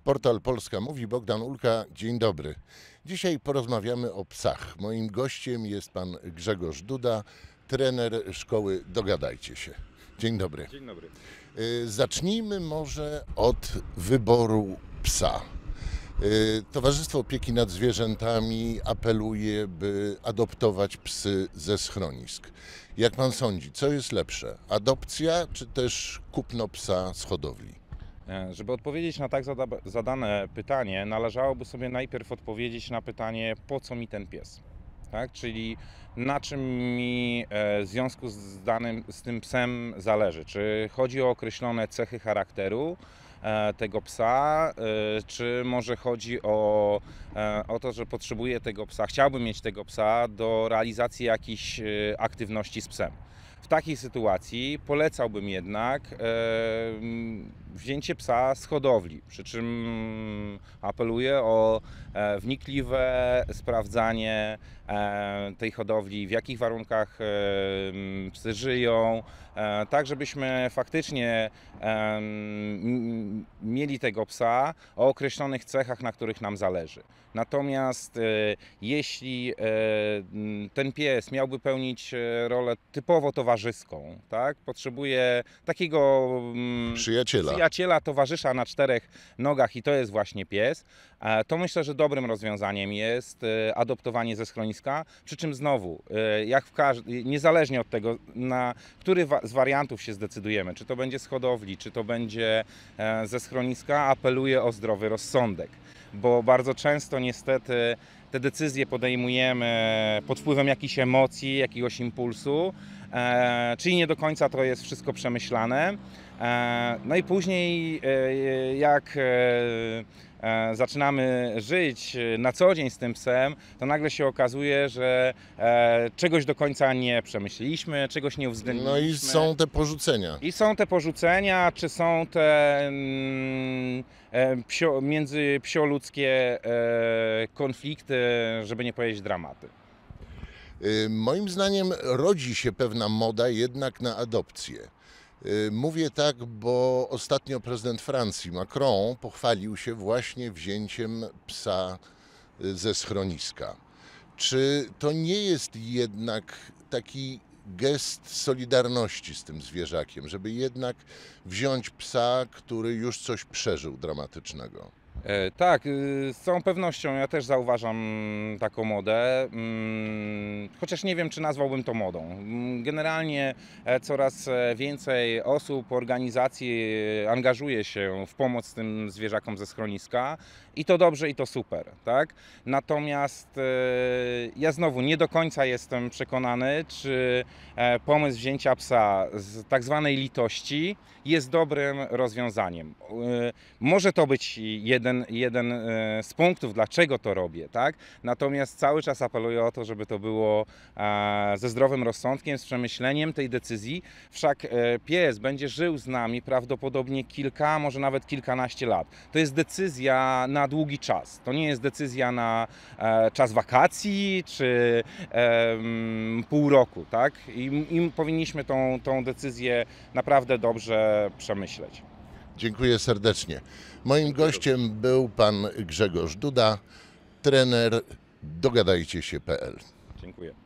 Portal Polska Mówi, Bogdan Ulka, dzień dobry. Dzisiaj porozmawiamy o psach. Moim gościem jest pan Grzegorz Duda, trener szkoły Dogadajcie się. Dzień dobry. Dzień dobry. Zacznijmy może od wyboru psa. Towarzystwo Opieki nad Zwierzętami apeluje, by adoptować psy ze schronisk. Jak pan sądzi, co jest lepsze? Adopcja czy też kupno psa z hodowli? Żeby odpowiedzieć na tak zadane pytanie, należałoby sobie najpierw odpowiedzieć na pytanie, po co mi ten pies? Tak? Czyli na czym mi w związku z tym psem zależy? Czy chodzi o określone cechy charakteru tego psa, czy może chodzi o to, że potrzebuję tego psa, chciałbym mieć tego psa do realizacji jakichś aktywności z psem. W takiej sytuacji polecałbym jednak wzięcie psa z hodowli, przy czym apeluję o wnikliwe sprawdzanie tej hodowli, w jakich warunkach psy żyją, tak żebyśmy faktycznie mieli tego psa o określonych cechach, na których nam zależy. Natomiast jeśli ten pies miałby pełnić rolę typowo towarzyską, tak, potrzebuje takiego przyjaciela, towarzysza na czterech nogach i to jest właśnie pies, to myślę, że dobrym rozwiązaniem jest adoptowanie ze schroniska, przy czym znowu, niezależnie od tego, na który z wariantów się zdecydujemy, czy to będzie z hodowli, czy to będzie ze schroniska, apeluję o zdrowy rozsądek, bo bardzo często niestety te decyzje podejmujemy pod wpływem jakichś emocji, jakiegoś impulsu, czyli nie do końca to jest wszystko przemyślane. No i później jak zaczynamy żyć na co dzień z tym psem, to nagle się okazuje, że czegoś do końca nie przemyśleliśmy, czegoś nie uwzględniliśmy. No i są te porzucenia. Czy są te międzypsioludzkie konflikty, żeby nie powiedzieć dramaty. Moim zdaniem rodzi się pewna moda jednak na adopcję. Mówię tak, bo ostatnio prezydent Francji, Macron, pochwalił się właśnie wzięciem psa ze schroniska. Czy to nie jest jednak taki gest solidarności z tym zwierzakiem, żeby jednak wziąć psa, który już coś przeżył dramatycznego? Tak, z całą pewnością ja też zauważam taką modę, chociaż nie wiem, czy nazwałbym to modą. Generalnie coraz więcej osób, organizacji angażuje się w pomoc tym zwierzakom ze schroniska i to dobrze, i to super, tak? Natomiast ja znowu nie do końca jestem przekonany, czy pomysł wzięcia psa z tak zwanej litości jest dobrym rozwiązaniem. Może to być jeden z punktów, dlaczego to robię, tak? Natomiast cały czas apeluję o to, żeby to było ze zdrowym rozsądkiem, z przemyśleniem tej decyzji. Wszak pies będzie żył z nami prawdopodobnie kilka, może nawet kilkanaście lat. To jest decyzja na długi czas. To nie jest decyzja na czas wakacji czy pół roku, tak? I powinniśmy tą decyzję naprawdę dobrze przemyśleć. Dziękuję serdecznie. Moim gościem był pan Grzegorz Duda, trener dogadajcie się.pl. Dziękuję.